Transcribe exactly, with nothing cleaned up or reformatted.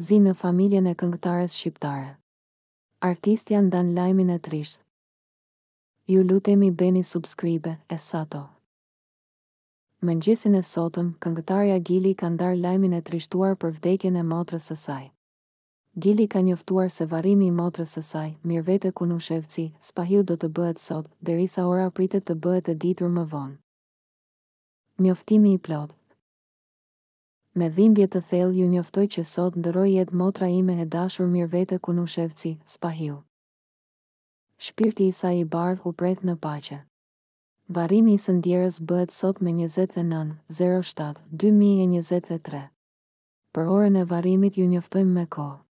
zi në familjen e këngëtares shqiptare. Artistja ndan lajmin e trishtë. Ju lutemi bëni subscribe, Essato. Mëngjesin e sotëm, këngëtarja Gili ka ndarë lajmin e trishtuar për vdekjen e motrës së saj. Gili ka njoftuar se varrimi i motrës së saj, Mirvete Kunushevci, Spahiu do të bëhet sot, derisa ora pritet të bëhet e ditur më vonë. Njoftimi i plot. Me dhimbje të thellë ju njoftoj që sot ndëroi jetë motra ime e dashur Mirvete Kunushevci, Spahiu. Shpirti i saj i bardhë u pret në paqe. Varrimi i së ndjerës bëhet sot me njëzet e nëntë, zero shtatë, dy mijë e njëzet e tre. Për orën e varrimit ju njoftojmë me kohë.